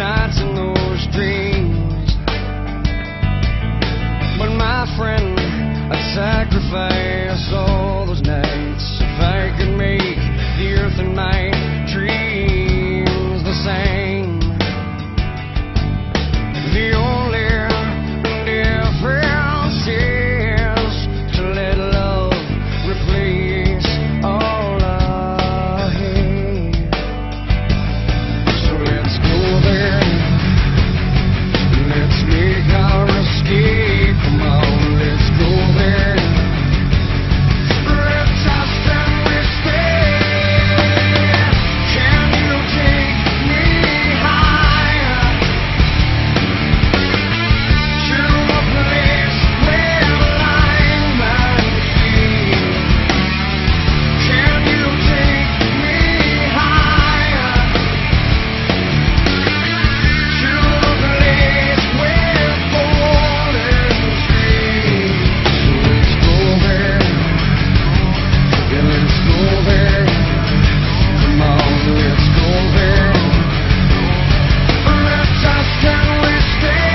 nights and those dreams. But my friend, I'd sacrifice all those nights if I could make the earth and my dreams the same. The only difference is to let love replace all I hate. So let's go there, let's make our escape. Come on, let's go there. Let's trust and we stay. Can you take me higher to a place where blind man see? Can you take me higher to a place where golden streams? So let's go there, yeah, let's go there. Come on, let's go there. Let's trust and we stay.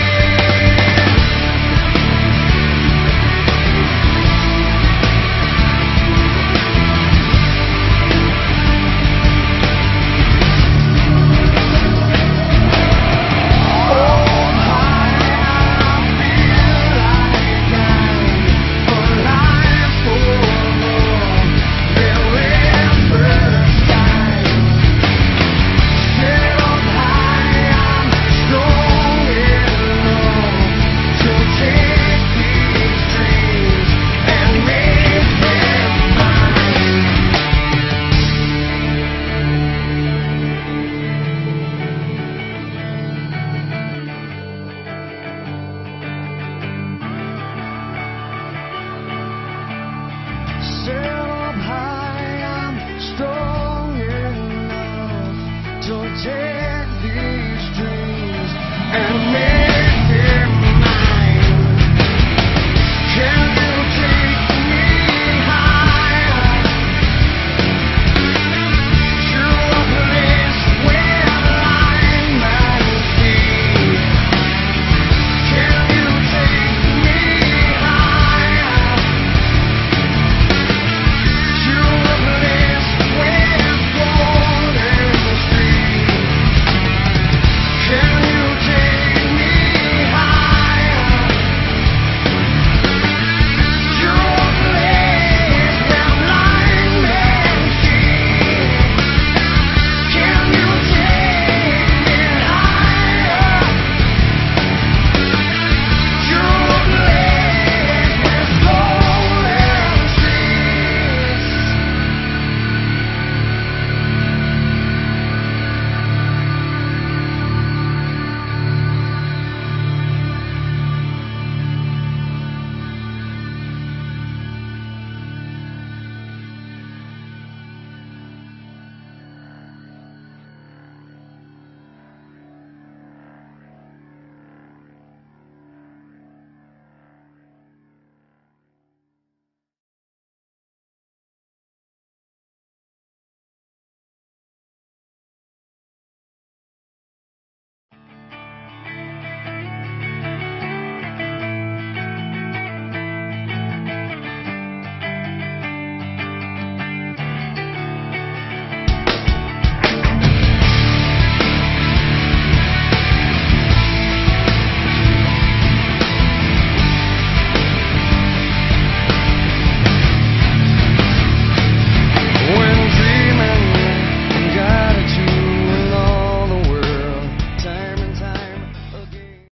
Set up high, I'm strong enough to take the